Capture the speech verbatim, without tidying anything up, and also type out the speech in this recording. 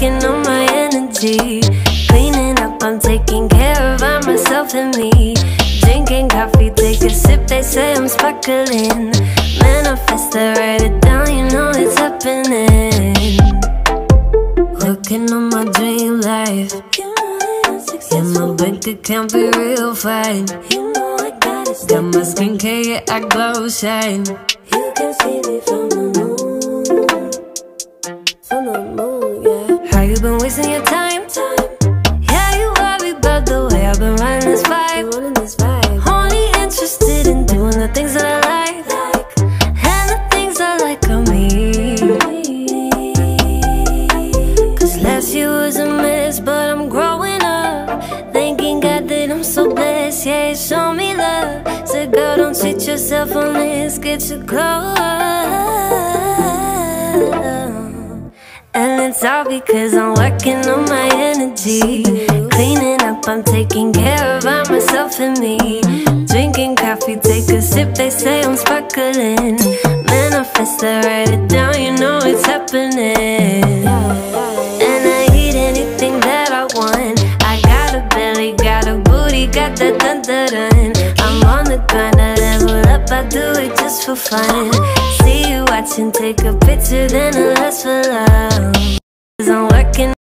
working on my energy. Cleaning up, I'm taking care of I, myself and me. Drinking coffee, take a sip, they say I'm sparkling. Manifest, I write it down, you know it's happening. Working on my dream life. Yeah, my bank account be real fine. Got my skincare, yeah, I glow, shine. You can see me from the moon. From the moon, yeah. How you been wasting your time? Yeah, you worry about the way I've been running this vibe. Running this vibe. Only interested in doing the things that I like, and the things I like on me. Cause last year was a mess, but I'm growing up. Thanking God that I'm so blessed, yeah, He showed me love. Said, girl, don't cheat yourself on this, get your glow up. And it's all because I'm working on my energy. Cleaning up, I'm taking care of I, myself and me. Drinking coffee, take a sip, they say I'm sparkling. Manifest, I write it down, you know it's happening. And I eat anything that I want. I got a belly, got a booty, got that dun dun dun. I'm on the grind, I level up, I do it just for fun. See you watching, take a picture, then I lust for love. Cause I'm working